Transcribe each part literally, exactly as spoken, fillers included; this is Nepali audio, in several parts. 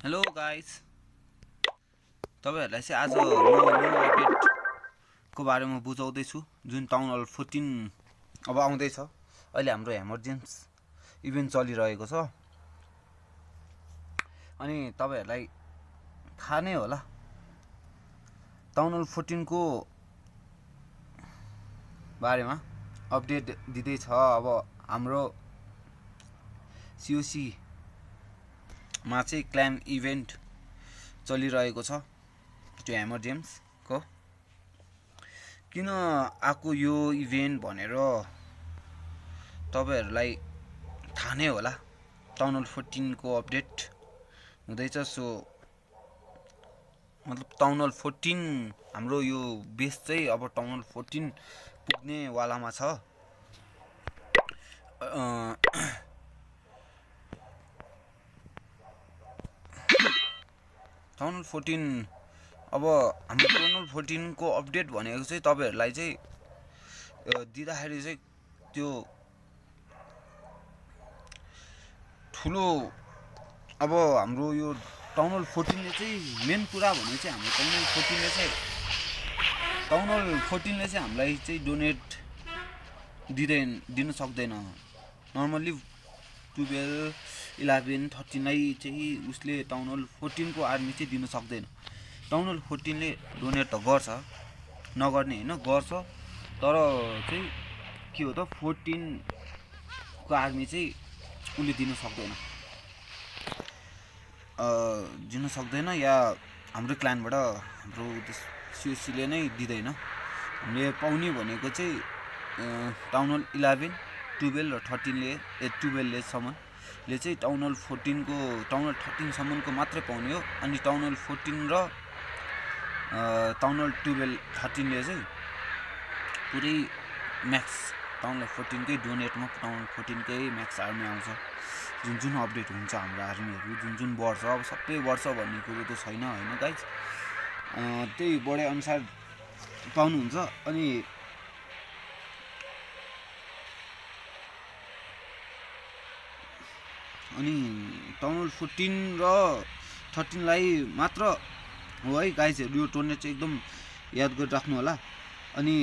हेलो गाइस, तपाईहरुलाई चाहिँ आज म न्यू अपडेट को बारेमा बुझाउँदै छु जुन टाउन हल फोर्टीन अब आउँदै छ। अहिले हाम्रो इमर्जेन्सी इभेन्ट चलिरहेको छ अनि तपाईहरुलाई थाहा नै होला टाउन हल फोर्टीन को बारेमा अपडेट दिँदै छ। अब हाम्रो सीओसी मा चाहिँ क्लान इभेन्ट चलिरहेको छ त्यो इमर्जेन्स को। किन आको यो इभेन्ट भनेर तपाईहरुलाई थाहा नै होला। टाउन हल फोर्टीन को अपडेट हुँदैछ, सो मतलब टाउन हल फोर्टीन हाम्रो यो बेस चाहिँ अब टाउन हल फोर्टीन पुग्ने वालामा छ। टाउन हल फोर्टीन अब हाम्रो टाउन हल फोर्टीन को अपडेट भनेको चाहिँ तपाईहरुलाई चाहिँ दिँदाखेरि चाहिँ त्यो ठुलो अब हाम्रो यो टाउन हल फोर्टीन ले चाहिँ मेन कुरा भने चाहिँ हाम्रो टाउन हल फोर्टीन ले चाहिँ टाउन हल फोर्टीन ले चाहिँ हामीलाई चाहिँ डोनेट दिदैन दिन सक्दैन। नर्मली ट्वेल्भ इलेवन थर्टीन लाई चाहिँ उसले टाउन हल फोर्टीन को आर्मी चाहिँ दिन सक्दैन। टाउन हल फोर्टीन ले डोनेट त गर्छ, नगर्ने हैन, गर्छ, तर चाहिँ के हो त फोर्टीन को आर्मी चाहिँ उसले दिन सक्दैन अ दिन सक्दैन या हाम्रो क्लानबाट हाम्रो सीओसी ले नै दिदैन। हामीले पाउने भनेको चाहिँ टाउन हल इलेवन ट्वेल्भ र थर्टीन ले ए ट्वेल्भ ले सम्म ले चाहिँ टाउन हल फोर्टीन को टाउन हल थर्टीन सम्म को मात्रै पाउने हो। अनि टाउन हल फोर्टीन र टाउन हल ट्वेल्भ थर्टीन ले चाहिँ पुरै म्याक्स टाउन हल फोर्टीन कै डोनेटमा टाउन हल फोर्टीन कै म्याक्स आर्मी आउँछ। जुन जुन अपडेट हुन्छ हाम्रो आर्मीहरु जुन जुन बढ्छ, अब सबै बढ्छ भन्ने कुरो त छैन हैन गाइस, त्यही बढे अनुसार पाउनुहुन्छ। अनि अनि टाउन हल फोर्टीन र थर्टीन लाई मात्र हो है गाइजहरु, यो टोर्नेट चाहिँ एकदम याद गरिराख्नु होला। अनि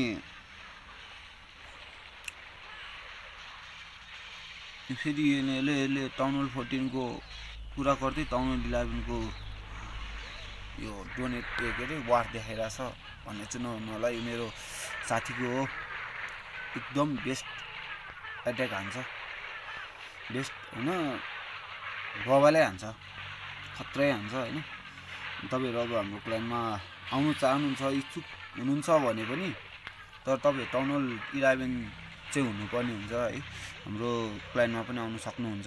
फेरि यसले यसले टाउन हल फोर्टीन को कुरा गर्दै टाउन हल इलेवन को यो डोनेट के अरे वार देखाइरहेछ भन्ने चाहिँ नहुनु होला। यो मेरो साथीको हो, एकदम बेस्ट एट्याक हान्छ, बेस्ट हैन बबाले हान्छ, खत्रै हान्छ हैन। तपाईहरु अब हाम्रो क्लानमा आउनु चाहनुहुन्छ, इच्छुक हुनुहुन्छ भने पनि, तर तपाईहरु टाउन हल इलेवन चाहिँ हुनुपर्ने हुन्छ है। हाम्रो क्लानमा पनि आउन सक्नुहुन्छ।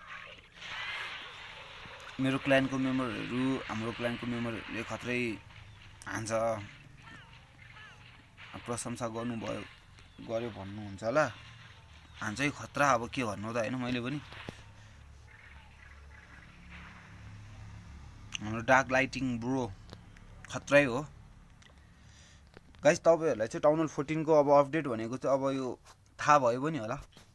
मेरो क्लानको मेम्बरहरु हाम्रो क्लानको मेम्बरहरुले खत्रै हान्छ, प्रशंसा गर्नुभयो गर्यो भन्नुहुन्छ होला। हान्छै खतरा, अब के भन्नु त हैन। मैले पनि हाम्रो डार्क लाइटिङ ब्रो खत्रै हो गाइस। तपाईहरुलाई चाहिँ टाउन हल फोर्टीन को अब अपडेट भनेको चाहिँ अब यो थाहा भयो पनि होला।